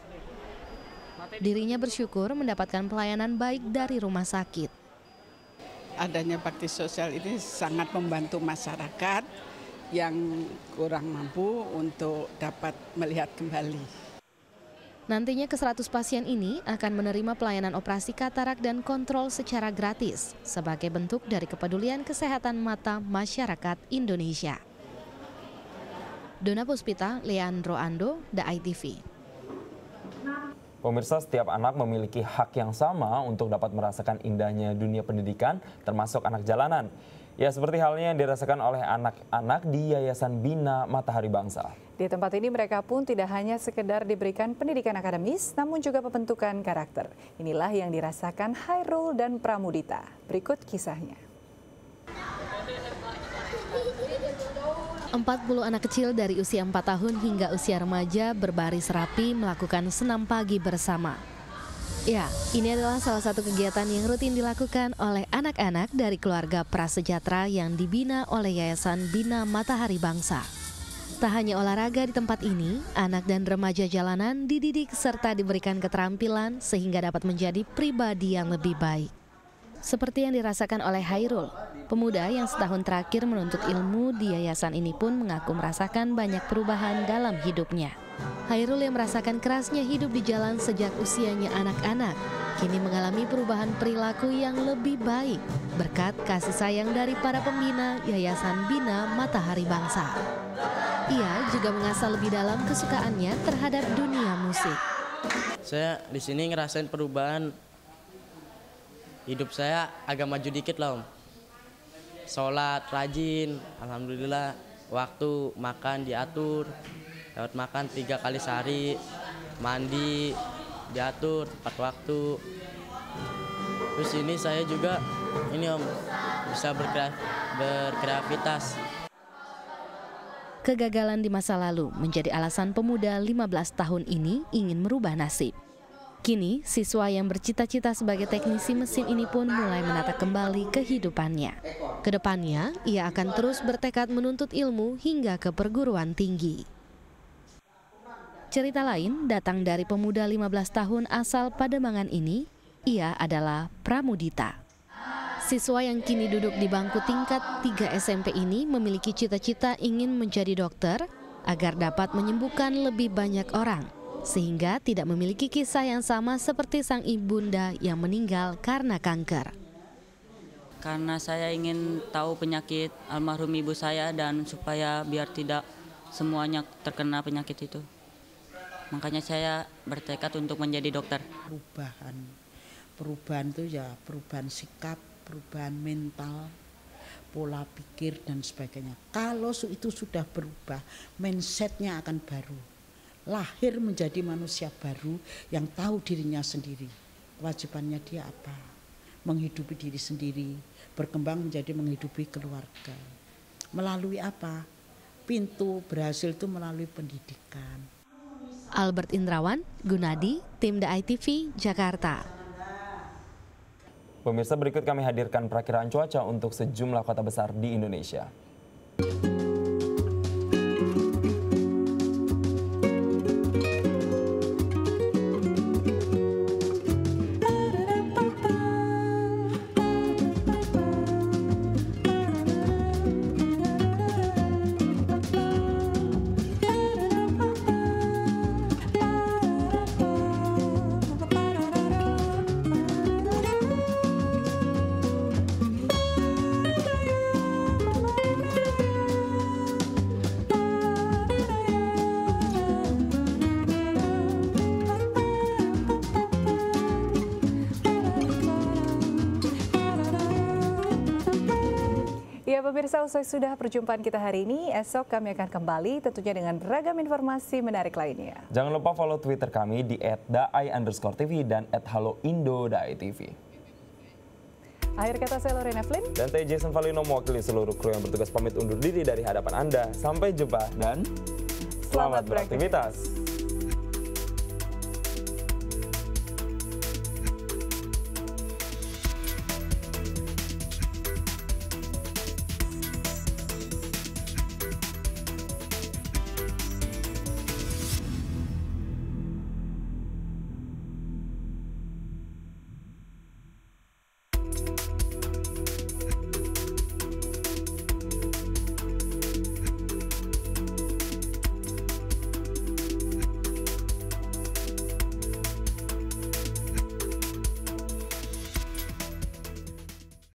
Dirinya bersyukur mendapatkan pelayanan baik dari rumah sakit. Adanya bakti sosial ini sangat membantu masyarakat yang kurang mampu untuk dapat melihat kembali. Nantinya ke seratus pasien ini akan menerima pelayanan operasi katarak dan kontrol secara gratis sebagai bentuk dari kepedulian kesehatan mata masyarakat Indonesia. Dona Puspita, Leandro Ando, D A I T V. Pemirsa, setiap anak memiliki hak yang sama untuk dapat merasakan indahnya dunia pendidikan, termasuk anak jalanan. Ya, seperti halnya yang dirasakan oleh anak-anak di Yayasan Bina Matahari Bangsa. Di tempat ini mereka pun tidak hanya sekedar diberikan pendidikan akademis, namun juga pembentukan karakter. Inilah yang dirasakan Hairul dan Pramudita. Berikut kisahnya. empat puluh anak kecil dari usia empat tahun hingga usia remaja berbaris rapi melakukan senam pagi bersama. Ya, ini adalah salah satu kegiatan yang rutin dilakukan oleh anak-anak dari keluarga prasejahtera yang dibina oleh Yayasan Bina Matahari Bangsa. Tak hanya olahraga di tempat ini, anak dan remaja jalanan dididik serta diberikan keterampilan sehingga dapat menjadi pribadi yang lebih baik. Seperti yang dirasakan oleh Hairul, pemuda yang setahun terakhir menuntut ilmu di yayasan ini pun mengaku merasakan banyak perubahan dalam hidupnya. Hairul yang merasakan kerasnya hidup di jalan sejak usianya anak-anak, kini mengalami perubahan perilaku yang lebih baik berkat kasih sayang dari para pembina Yayasan Bina Matahari Bangsa. Ia juga mengasah lebih dalam kesukaannya terhadap dunia musik. Saya di sini ngerasain perubahan hidup saya agak maju dikit lah, Om. Sholat rajin, alhamdulillah. Waktu makan diatur, dapat makan tiga kali sehari, mandi diatur tepat waktu. Terus ini saya juga ini Om bisa berkreativitas. Kegagalan di masa lalu menjadi alasan pemuda lima belas tahun ini ingin merubah nasib. Kini, siswa yang bercita-cita sebagai teknisi mesin ini pun mulai menata kembali kehidupannya. Kedepannya, ia akan terus bertekad menuntut ilmu hingga ke perguruan tinggi. Cerita lain datang dari pemuda lima belas tahun asal Pademangan ini, ia adalah Pramudita. Siswa yang kini duduk di bangku tingkat tiga S M P ini memiliki cita-cita ingin menjadi dokter agar dapat menyembuhkan lebih banyak orang, sehingga tidak memiliki kisah yang sama seperti sang ibunda yang meninggal karena kanker. Karena saya ingin tahu penyakit almarhum ibu saya dan supaya biar tidak semuanya terkena penyakit itu. Makanya saya bertekad untuk menjadi dokter. Perubahan, perubahan itu ya perubahan sikap, perubahan mental, pola pikir dan sebagainya. Kalau itu sudah berubah, mindsetnya akan baru. Lahir menjadi manusia baru yang tahu dirinya sendiri. Kewajibannya dia apa? Menghidupi diri sendiri, berkembang menjadi menghidupi keluarga. Melalui apa? Pintu berhasil itu melalui pendidikan. Albert Indrawan, Gunadi, Tim The I T V, Jakarta. Pemirsa, berikut kami hadirkan perakiraan cuaca untuk sejumlah kota besar di Indonesia. Ya pemirsa, usai sudah perjumpaan kita hari ini, esok kami akan kembali tentunya dengan beragam informasi menarik lainnya. Jangan lupa follow Twitter kami di et daai underscore tv dan et haloindo daai tv. Akhir kata saya Lorena Flynn. Dan saya Jason Valino mewakili seluruh kru yang bertugas pamit undur diri dari hadapan Anda. Sampai jumpa dan selamat, selamat beraktivitas.